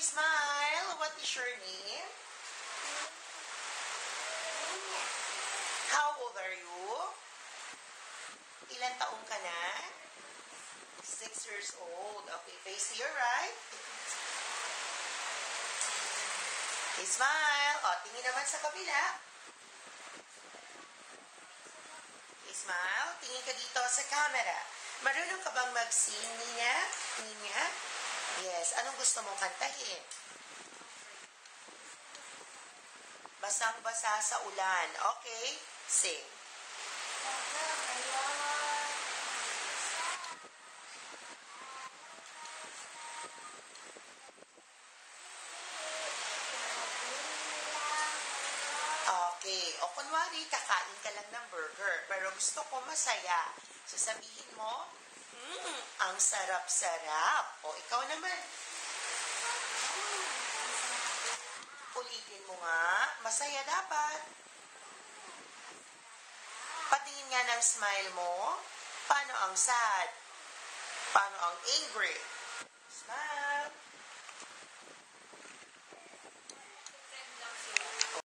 smile. What is your name? How old are you? Ilan taong ka na? 6 years old. Okay, face here, right? Okay, smile. O, tingin naman sa kabila. Okay, smile. Tingin ka dito sa camera. Marunong ka bang mag-sing, Nina? Nina? Yes. Anong gusto mong kantahin? Basang-basa sa ulan. Okay? Sing. Okay. O kunwari, kakain ka lang ng burger, pero gusto ko masaya. Sasabihin mo, ang sarap-sarap. O ikaw naman. Ulitin mo nga. Masaya dapat. Patingin nga ng smile mo. Paano ang sad? Paano ang angry? Smile.